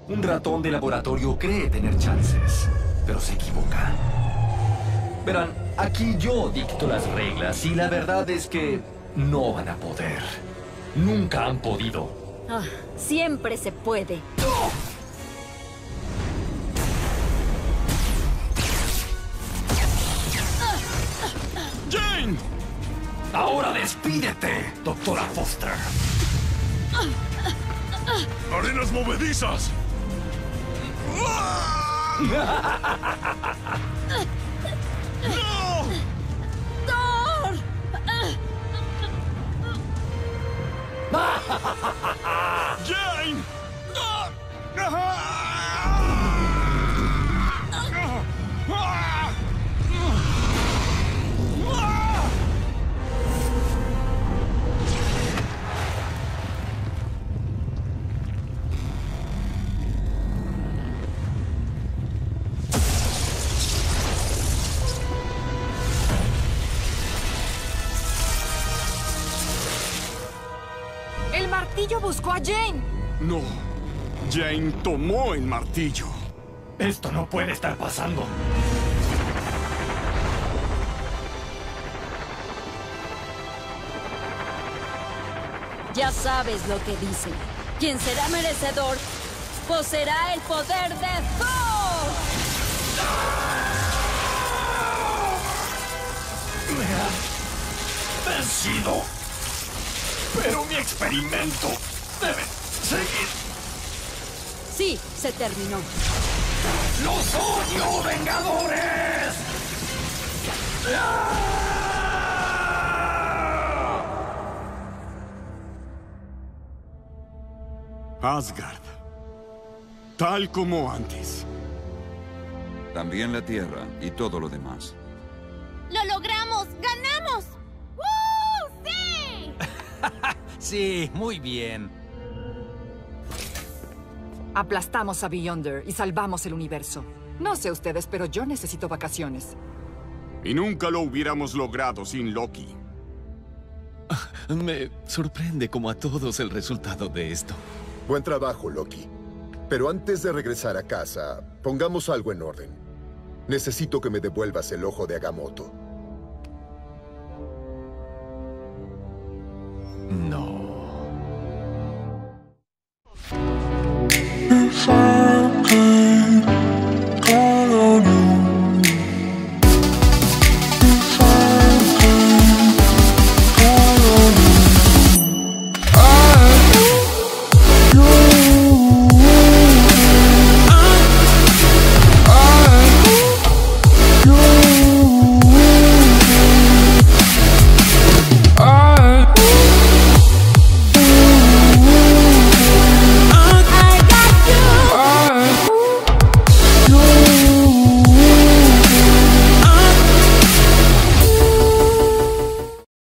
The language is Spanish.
Un ratón de laboratorio cree tener chances, pero se equivoca. Verán, aquí yo dicto las reglas y la verdad es que no van a poder. Nunca han podido. Ah, siempre se puede. ¡Jane! ¡Ahora despídete, doctora Foster! ¡Arenas movedizas! ¡No! ¡Thor! ¡Jane! ¡El martillo buscó a Jane! No. Jane tomó el martillo. Esto no puede estar pasando. Ya sabes lo que dicen. Quien será merecedor poseerá el poder de Thor. Me han vencido. Pero mi experimento debe seguir. Sí, se terminó. ¡Los odio, Vengadores! Asgard. Tal como antes. También la Tierra y todo lo demás. ¡Lo logramos! ¡Ganamos! ¡Sí! Sí, muy bien. Aplastamos a Beyonder y salvamos el universo. No sé ustedes, pero yo necesito vacaciones. Y nunca lo hubiéramos logrado sin Loki. Me sorprende como a todos el resultado de esto. Buen trabajo, Loki. Pero antes de regresar a casa, pongamos algo en orden. Necesito que me devuelvas el ojo de Agamotto. No.